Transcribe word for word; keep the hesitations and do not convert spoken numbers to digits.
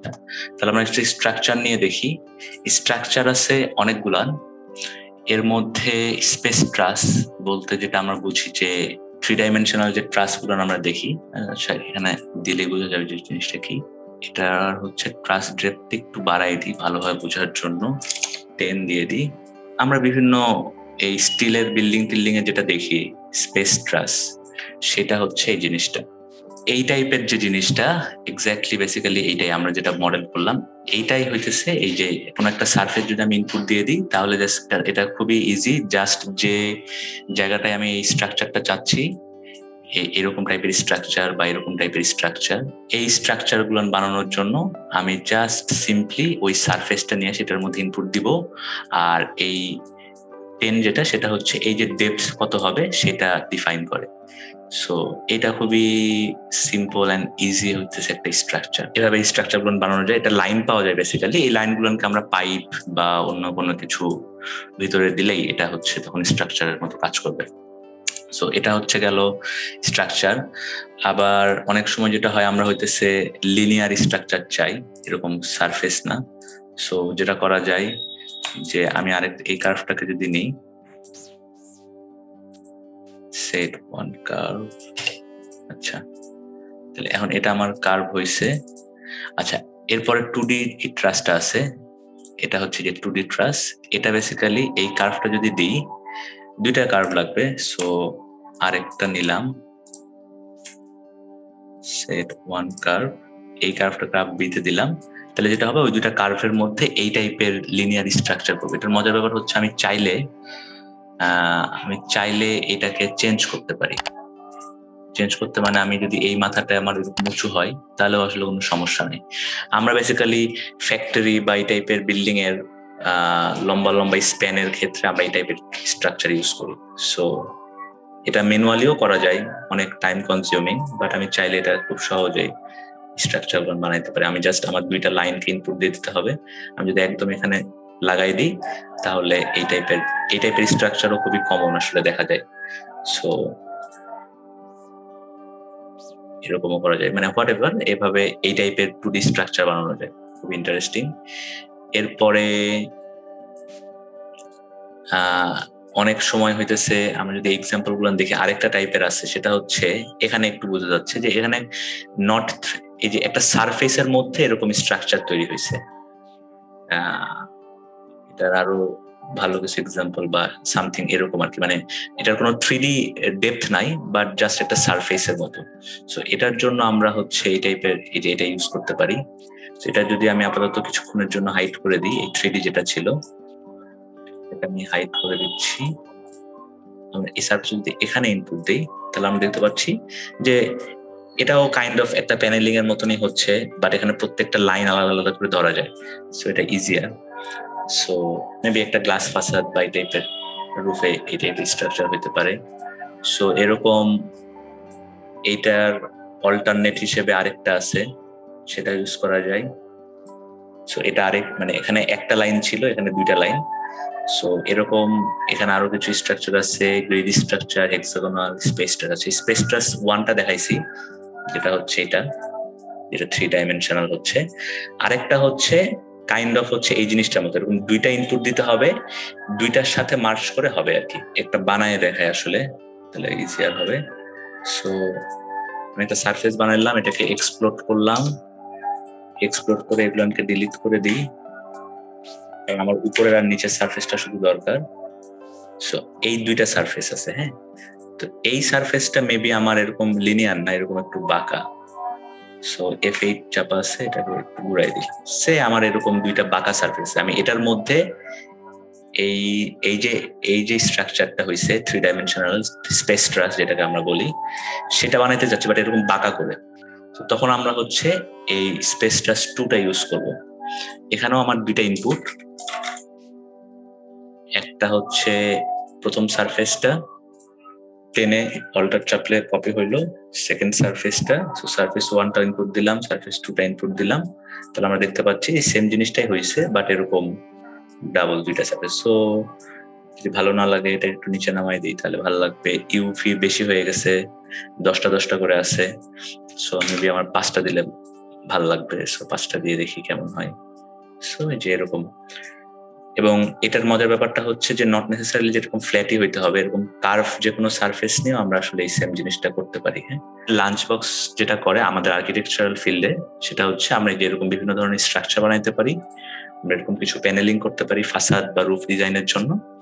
তাহলে আমরা একটা স্ট্রাকচার নিয়ে দেখি। স্ট্রাকচার আছে অনেকগুলান, এর মধ্যে স্পেস ট্রাস বলতে যেটা আমরা বুঝি যে থ্রি ডাইমেনশনাল যে ট্রাস গুলো আমরা দেখি, এখানে দিলে বোঝা যাবে যে জিনিসটা কি। এটা হচ্ছে ট্রাস ডেপথ একটু বাড়াই দিই ভালোভাবে বোঝার জন্য, টেন দিয়ে দিই। আমরা বিভিন্ন এই স্টিলের বিল্ডিং টিল্ডিং এ যেটা দেখি স্পেস ট্রাস, সেটা হচ্ছে এই জিনিসটা, এই টাইপের যে জিনিসটা এক্স্যাক্টলি বেসিক্যালি এইটাই আমরা যেটা মডেল করলাম, এইটাই হইতেছে এই যে কোনো একটা সারফেস যদি আমি ইনপুট দিয়ে দিই তাহলে এটা খুবই ইজি। জাস্ট যে জায়গাটায় আমি এই স্ট্রাকচারটা চাচ্ছি, এরকম টাইপের স্ট্রাকচার বা এরকম টাইপের স্ট্রাকচার, এই স্ট্রাকচার গুলো বানানোর জন্য আমি জাস্ট সিম্পলি ওই সারফেসটা নিয়ে সেটার মধ্যে ইনপুট দিব, আর এই টেন যেটা সেটা হচ্ছে এই যে ডেপথ কত হবে সেটা ডিফাইন করে। সো এটা খুবই সিম্পল অ্যান্ড ইজি হচ্ছে একটা স্ট্রাকচার। এভাবে স্ট্রাকচার গুলো বানানো যায়। এটা লাইন পাওয়া যায় বেসিক্যালি, এই লাইনগুলোকে আমরা পাইপ বা অন্য কোনো কিছু ভিতরে দিলেই এটা হচ্ছে তখন স্ট্রাকচারের মতো কাজ করবে। সো এটা হচ্ছে গেল স্ট্রাকচার। আবার অনেক সময় যেটা হয় আমরা হইতেছে লিনিয়ার স্ট্রাকচার চাই, এরকম সারফেস না। সো যেটা করা যায় যে আমি আরেক এই কার্ভটাকে যদি নিই, সেট ওয়ান কার্ভ, আচ্ছা তাহলে এখন এটা আমার কার্ভ হয়েছে। আচ্ছা এরপরে টু ডি ট্রাসটা আছে, এটা হচ্ছে যে টু ডি ট্রাস। এটা বেসিক্যালি এই কার্ভটা যদি দিই, দুইটা কার্ভ লাগবে। সো আরেকটা নিলাম, সেট ওয়ান কার্ভ, এই কার্ভটা কার্ভ বিতে দিলাম। তাহলে যেটা হবে ওই দুইটা কার্ভের মধ্যে এই টাইপের লিনিয়ার স্ট্রাকচার করবে। এটার মজার ব্যাপার হচ্ছে আমি চাইলে আহ আমি চাইলে এটাকে চেঞ্জ করতে পারি। চেঞ্জ করতে মানে আমি যদি এই মাথাটা আমার উঁচু হয় তাহলেও আসলে কোনো সমস্যা নেই। আমরা বেসিক্যালি ফ্যাক্টরি বা এই টাইপের বিল্ডিং এর আহ লম্বা লম্বা স্প্যানের ক্ষেত্রে আমরা এই টাইপের স্ট্রাকচার ইউজ করি। সো এটা ম্যানুয়ালিও করা যায়, অনেক টাইম কনজিউমিং, বাট আমি চাইলে এটা খুব সহজেই স্ট্রাকচার বানাইতে পারি। আমি জাস্ট আমার দুইটা লাইনকে ইনপুট দিয়ে দিতে হবে। আমি যদি একদম এখানে লাগাই দিই তাহলে এই টাইপের এই টাইপের স্ট্রাকচারও খুবই কমন আসলে দেখা যায়। সো এরকমও করা যায়, মানে হোয়াট এভার, এভাবে এই টাইপের টু ডি স্ট্রাকচার বানানো যায়, খুব ইন্টারেস্টিং। এরপরে আহ অনেক সময় হইতেছে আমরা যদি এক্সাম্পল গুলো দেখি, আরেকটা টাইপের আছে, সেটা হচ্ছে এখানে একটু বোঝা যাচ্ছে যে এখানে নট এই যে একটা সারফেসের মধ্যে এরকম স্ট্রাকচার তৈরি হয়েছে। আহ এটার আরো ভালো কিছু এক্সাম্পল বা সামথিং এরকম আর কি, মানে এটার কোনো থ্রি ডি ডেপথ নাই, বাট জাস্ট একটা সারফেসের মতো। সো এটার জন্য আমরা হচ্ছে এই টাইপের এই যে এটা ইউজ করতে পারি। এটা যদি আমি আপাতত কিছুক্ষণের জন্য হাইড করে দিই, এই থ্রি ডি যেটা ছিল এটা আমি হাইড করে দিচ্ছি। আমরা এই সারফেস যদি এখানে ইনপুট দিই তাহলে আমরা দেখতে পাচ্ছি যে এটাও কাইন্ড অফ একটা প্যানেলিং এর মতনই হচ্ছে, বাট এখানে প্রত্যেকটা লাইন আলাদা আলাদা করে ধরা যায়। সো এটা ইজিয়ার। সো মেবি একটা গ্লাস ফাসাদ বা এই টাইপের রুফে এই টাইপের স্ট্রাকচার হইতে পারে। সো এরকম এইটার অল্টারনেট হিসেবে আরেকটা আছে, সেটা ইউজ করা যায়। সো এটা আরেক মানে এখানে একটা লাইন ছিল, এখানে দুইটা লাইন। সো এরকম এখানে আরো কিছু স্ট্রাকচার আছে, grid structure, hexagonal, space truss আছে। স্পেস ট্রাস ওয়ানটা দেখাইছি, যেটা হচ্ছে এটা, যেটা থ্রি ডাইমেনশনাল হচ্ছে। আরেকটা হচ্ছে কাইন্ড অফ হচ্ছে এই জিনিসটার মতো, এরকম দুইটা ইনপুট দিতে হবে, দুইটার সাথে মার্জ করে হবে আর কি, একটা বানায় দেখায় আসলে, তাহলে ইজিয়ার হবে। সো আমি একটা সারফেস বানাইলাম, এটাকে এক্সপ্লোর করলাম, এক্সপ্লোর করে এগুলোকে ডিলিট করে দিই, কারণ আমার উপরের আর নিচের সারফেসটা শুধু দরকার। সো এই দুইটা সারফেস আছে, হ্যাঁ। তো এই সারফেসটা মেবি আমার এরকম লিনিয়ার না, এরকম একটু বাঁকা। সো এফ এইট চাপা আছে, এটাকে একটু ঘুরাই দিই, সে আমার এরকম দুইটা বাঁকা সারফেস। আমি এটার মধ্যে এই এই যে এই যে স্ট্রাকচারটা হয়েছে থ্রি ডাইমেনশনাল স্পেস ট্রাস যেটাকে আমরা বলি, সেটা বানাইতে যাচ্ছি, বাট এরকম বাঁকা করে। তখন আমরা হচ্ছে এই স্পেস ট্রাস টুটা ইউজ করব। এখানেও আমার দুইটা ইনপুট, একটা হচ্ছে প্রথম সারফেসটা টেনে অল্টার চাপলে কপি হইলো, সেকেন্ড সারফেসটা, সো সারফেস ওয়ানটা ইনপুট দিলাম, সারফেস টুটা ইনপুট দিলাম, তাহলে আমরা দেখতে পাচ্ছি সেম জিনিসটাই হয়েছে, বাট এরকম ডাবল দুইটা সারফেস। সো যদি ভালো না লাগে এটা একটু নিচে নামাই দিই তাহলে ভালো লাগবে। ইউভি বেশি হয়ে গেছে, দশটা দশটা করে আছে, সো মেবি আমার পাঁচটা দিলে ভালো লাগবে, সো পাঁচটা দিয়ে দেখি কেমন হয়। সো যে এরকম, এবং এটার মজার ব্যাপারটা হচ্ছে যে নট নেসেসারিলি যেরকম ফ্ল্যাটই হইতে হবে, এরকম কার্ভ যে কোনো সারফেস নিয়েও আমরা আসলে এই সেম জিনিসটা করতে পারি। হ্যাঁ, লাঞ্চ বক্স যেটা করে আমাদের আর্কিটেকচারাল ফিল্ডে, সেটা হচ্ছে আমরা যেরকম বিভিন্ন ধরনের স্ট্রাকচার বানাইতে পারি, আমরা এরকম কিছু প্যানেলিং করতে পারি ফাসাদ বা রুফ ডিজাইনের জন্য,